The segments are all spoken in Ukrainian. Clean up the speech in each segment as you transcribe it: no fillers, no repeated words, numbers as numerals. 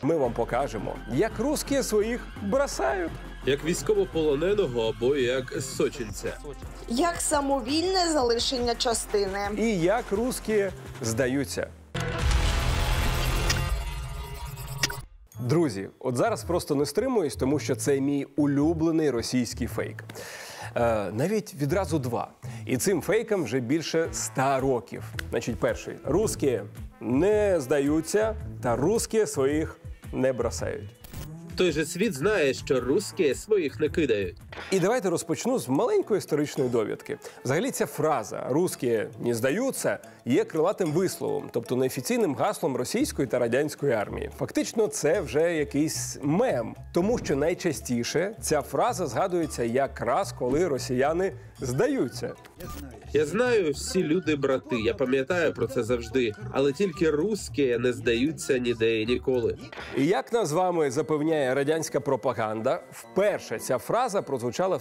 Ми вам покажемо, як русські своїх бросають. Як військовополоненого або як сочинця. Як самовільне залишення частини. І як русські здаються. Друзі, от зараз просто не стримуюсь, тому що це мій улюблений російський фейк. Навіть відразу два. І цим фейкам вже більше 100 років. Значить, перший. Русські не здаються, та русські своїх не бросають. Той же світ знає, що русські своїх не кидають. І давайте розпочну з маленької історичної довідки. Взагалі ця фраза «русські не здаються» є крилатим висловом, тобто неофіційним гаслом російської та радянської армії. Фактично це вже якийсь мем, тому що найчастіше ця фраза згадується якраз коли росіяни здаються. Я знаю, всі люди брати, я пам'ятаю про це завжди, але тільки русські не здаються ніде і ніколи. І як нас з вами запевняє радянська пропаганда, вперше ця фраза прозвучала в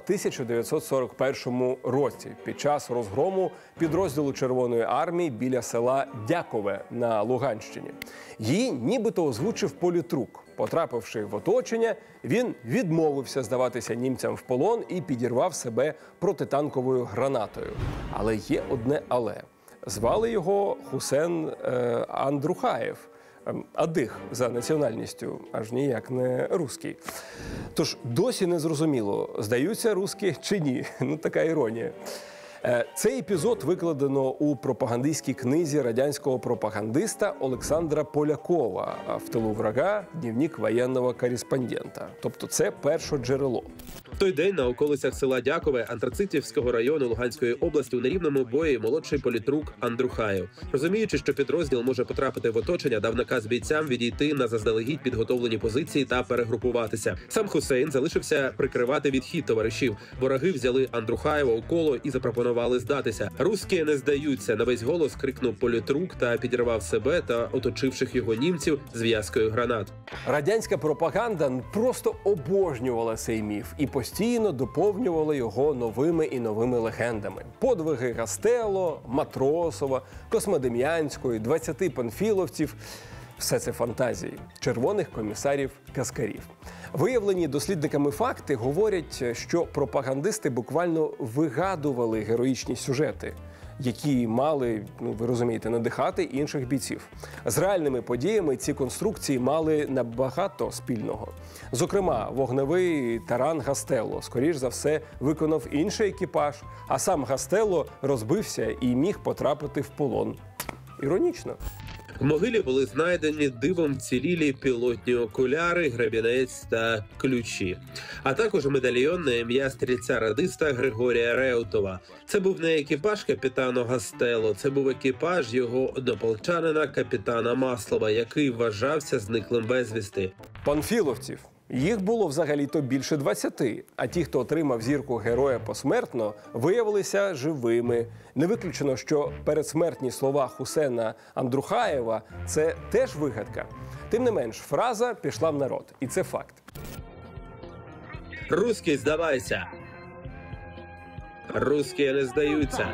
1941 році під час розгрому підрозділу Червоної армії біля села Дякове на Луганщині. Її нібито озвучив політрук. Потрапивши в оточення, він відмовився здаватися німцям в полон і підірвав себе протитанковою гранатою. Але є одне «але». Звали його Хусен Андрухаєв. Адих за національністю, аж ніяк не русський. Тож досі не зрозуміло, здаються русські чи ні. Ну, така іронія. Цей епізод викладено у пропагандистській книзі радянського пропагандиста Олександра Полякова «В тилу врага. Дневник воєнного кореспондента». Тобто це перше джерело. В той день на околицях села Дякове Антрацитівського району Луганської області у нерівному бої молодший політрук Андрухаєв, розуміючи, що підрозділ може потрапити в оточення, дав наказ бійцям відійти на заздалегідь підготовлені позиції та перегрупуватися. Сам Хусейн залишився прикривати відхід товаришів. Вороги взяли Андрухаєва у коло і запропонували здатися. Русські не здаються, на весь голос крикнув політрук та підірвав себе та оточивших його німців зв'язкою гранат. Радянська пропаганда просто обожнювала цей міф і постійно доповнювала його новими і новими легендами. Подвиги Гастело, Матросова, Космодем'янської, 20 панфіловців – все це фантазії червоних комісарів-каскарів. Виявлені дослідниками факти говорять, що пропагандисти буквально вигадували героїчні сюжети, які мали, ви розумієте, надихати інших бійців. З реальними подіями ці конструкції мали набагато спільного. Зокрема, вогневий таран Гастело, скоріш за все, виконав інший екіпаж, а сам Гастело розбився і міг потрапити в полон. Іронічно. В могилі були знайдені дивом цілілі пілотні окуляри, гребінець та ключі. А також медальйон на ім'я стрільця-радиста Григорія Реутова. Це був не екіпаж капітана Гастело, це був екіпаж його однополчанина капітана Маслова, який вважався зниклим безвісти. Панфіловців. Їх було взагалі-то більше 20, а ті, хто отримав зірку героя посмертно, виявилися живими. Не виключено, що передсмертні слова Хусена Андрухаєва – це теж вигадка. Тим не менш, фраза пішла в народ, і це факт. Русські, здавайся! Русські не здаються!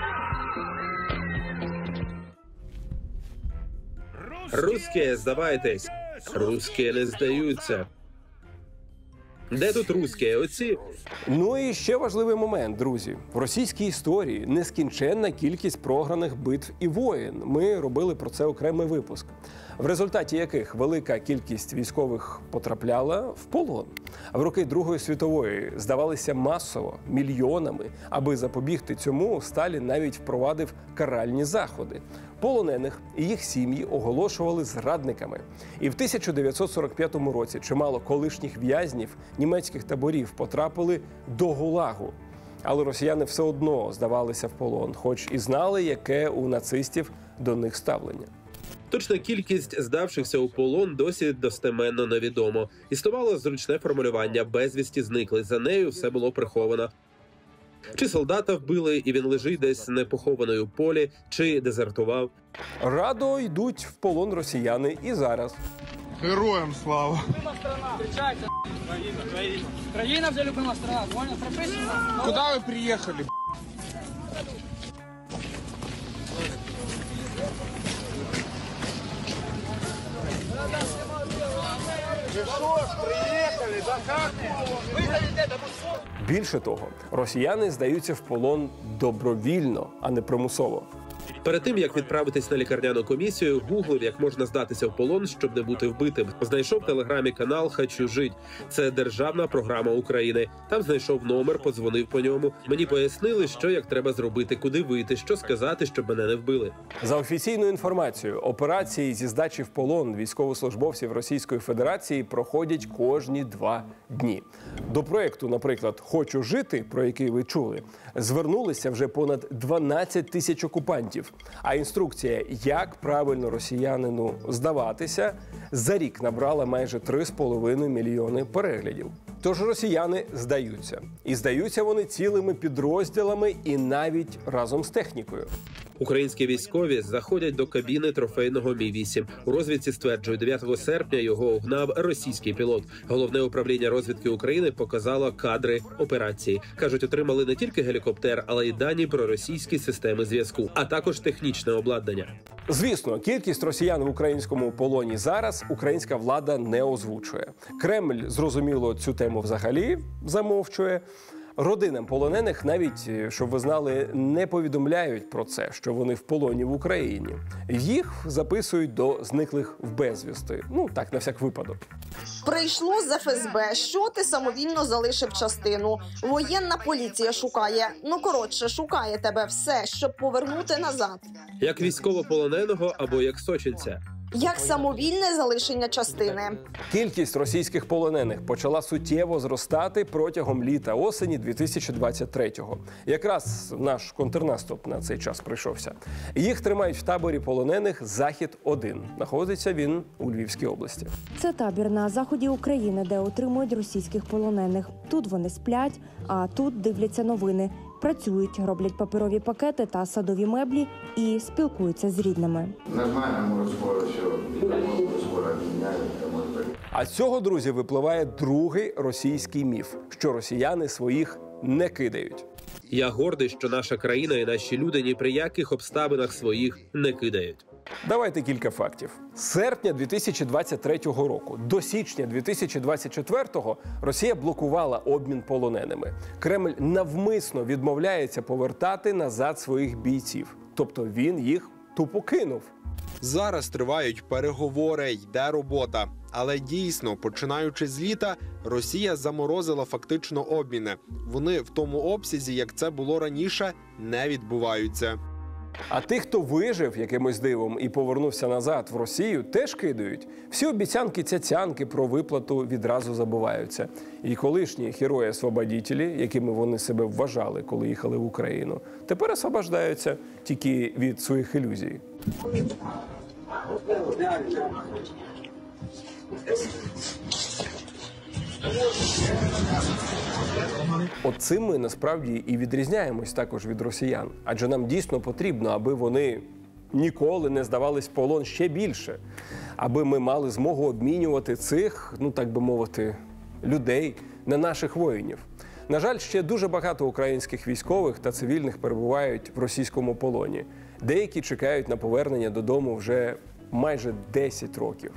Русські, здавайтесь! Русські не здаються! Де тут русські? Оці? Ну і ще важливий момент, друзі. В російській історії нескінченна кількість програних битв і воєн. Ми робили про це окремий випуск. В результаті яких велика кількість військових потрапляла в полон. А в роки Другої світової здавалися масово, мільйонами. Аби запобігти цьому, Сталін навіть впровадив каральні заходи. Полонених і їх сім'ї оголошували зрадниками. І в 1945 році чимало колишніх в'язнів німецьких таборів потрапили до ГУЛАГу. Але росіяни все одно здавалися в полон, хоч і знали, яке у нацистів до них ставлення. Точна кількість здавшихся у полон досі достеменно невідомо. Існувало зручне формулювання «безвісті зникли». За нею все було приховано. Чи солдата вбили, і він лежить десь непохований у полі, чи дезертував. Радо йдуть в полон росіяни і зараз. Героям слава! Країна вже любима страна, понял? Прописано. Куда вы приехали? Більше того, росіяни здаються в полон добровільно, а не примусово. Перед тим, як відправитись на лікарняну комісію, гуглив, як можна здатися в полон, щоб не бути вбитим. Знайшов в телеграмі канал «Хочу жить». Це державна програма України. Там знайшов номер, подзвонив по ньому. Мені пояснили, що як треба зробити, куди вийти, що сказати, щоб мене не вбили. За офіційною інформацією, операції зі здачі в полон військовослужбовців Російської Федерації проходять кожні 2 дні. До проєкту, наприклад, «Хочу жити», про який ви чули, звернулися вже понад 12 тисяч окупантів. А інструкція, як правильно росіянину здаватися, за рік набрала майже 3,5 мільйони переглядів. Тож росіяни здаються. І здаються вони цілими підрозділами і навіть разом з технікою. Українські військові заходять до кабіни трофейного Мі-8. У розвідці стверджують, 9 серпня його угнав російський пілот. Головне управління розвідки України показало кадри операції. Кажуть, отримали не тільки гелікоптер, але й дані про російські системи зв'язку, а також технічне обладнання. Звісно, кількість росіян в українському полоні зараз українська влада не озвучує. Кремль, зрозуміло, цю тему взагалі замовчує. Родинам полонених навіть, щоб ви знали, не повідомляють про це, що вони в полоні в Україні. Їх записують до зниклих в безвісти. Ну, так, на всяк випадок. Прийшло з ФСБ, що ти самовільно залишив частину. Воєнна поліція шукає. Ну, коротше, шукає тебе все, щоб повернути назад. Як військовополоненого або як сочинця. Як самовільне залишення частини. Кількість російських полонених почала суттєво зростати протягом літа-осені 2023-го. Якраз наш контрнаступ на цей час прийшовся. Їх тримають в таборі полонених «Захід-1». Знаходиться він у Львівській області. Це табір на заході України, де отримують російських полонених. Тут вони сплять, а тут дивляться новини. Працюють, роблять паперові пакети та садові меблі і спілкуються з рідними. Нормально, може скоро все, може скоро обміняють, може так. А з цього, друзі, випливає другий російський міф, що росіяни своїх не кидають. Я гордий, що наша країна і наші люди ні при яких обставинах своїх не кидають. Давайте кілька фактів. З серпня 2023 року до січня 2024 Росія блокувала обмін полоненими. Кремль навмисно відмовляється повертати назад своїх бійців. Тобто він їх тупо кинув. Зараз тривають переговори, йде робота. Але дійсно, починаючи з літа, Росія заморозила фактично обміни. Вони в тому обсязі, як це було раніше, не відбуваються. А тих, хто вижив якимось дивом і повернувся назад в Росію, теж кидають. Всі обіцянки-цяцянки про виплату відразу забуваються. І колишні герої-освободітелі, якими вони себе вважали, коли їхали в Україну, тепер освобождаються тільки від своїх ілюзій. От цим ми насправді і відрізняємось також від росіян. Адже нам дійсно потрібно, аби вони ніколи не здавались в полон ще більше. Аби ми мали змогу обмінювати цих, ну так би мовити, людей на наших воїнів. На жаль, ще дуже багато українських військових та цивільних перебувають в російському полоні. Деякі чекають на повернення додому вже майже 10 років.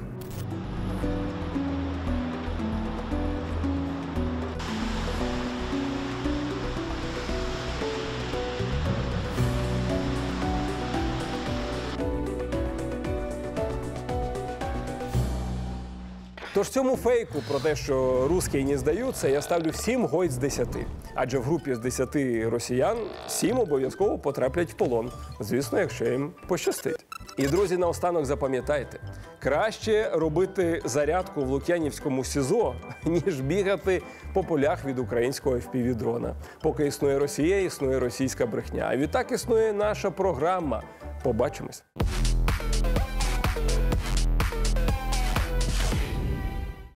Тож цьому фейку про те, що русські не здаються, я ставлю 7 гойд з 10. Адже в групі з 10 росіян 7 обов'язково потраплять в полон. Звісно, якщо їм пощастить. І, друзі, наостанок запам'ятайте. Краще робити зарядку в Лук'янівському СІЗО, ніж бігати по полях від українського FPV-дрона. Поки існує Росія, існує російська брехня. А відтак існує наша програма. Побачимось.